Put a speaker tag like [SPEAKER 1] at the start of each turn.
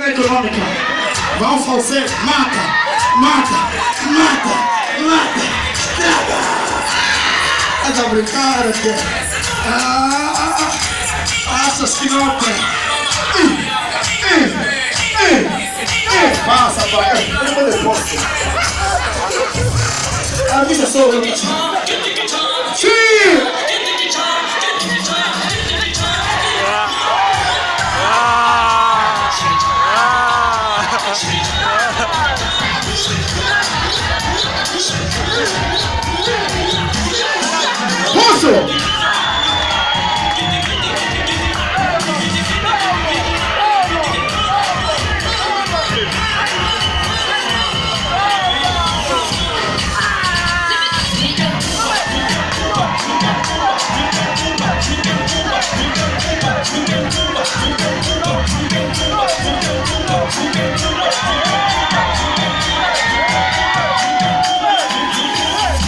[SPEAKER 1] econômica. Vamos fazer mata, mata, mata, mata. É da brincadeira. Achas que não tem? Passa, pai. Eu vou depois. A vida sou eu.